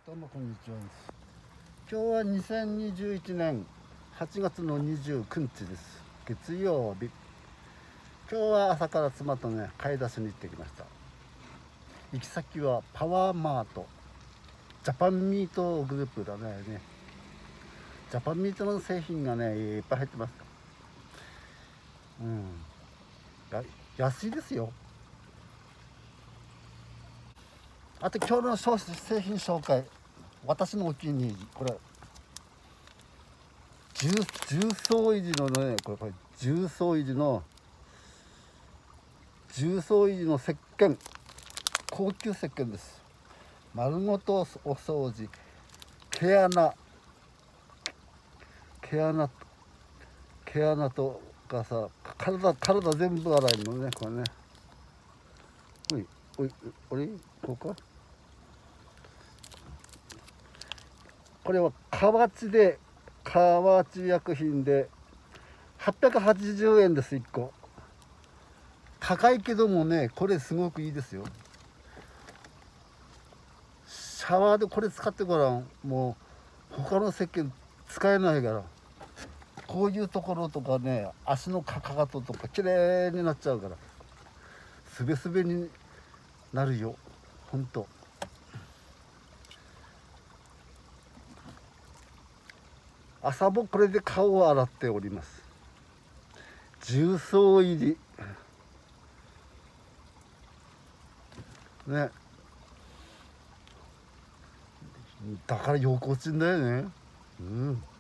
どうもこんにちは。今日は2021年8月の29日です。月曜日。今日は朝から妻とね買い出しに行ってきました。行き先はパワーマート、ジャパンミートグループだね。ジャパンミートの製品がねいっぱい入ってます。安いですよ。あと今日の製品紹介、私のお気に入り、これ重曹入りのね、これ重曹入りの石鹸、高級石鹸です。丸ごとお掃除、毛穴とかさ、体全部洗いのね、これね。こうか。これは河内薬品で880円です。1個高いけどもね、これすごくいいですよ。シャワーでこれ使ってごらん。もう他の石鹸使えないから。こういうところとかね、足のかかととか綺麗になっちゃうから、すべすべになるよ、ほんと。朝もこれで顔を洗っております。重曹入りね。だから横落ちんだよね。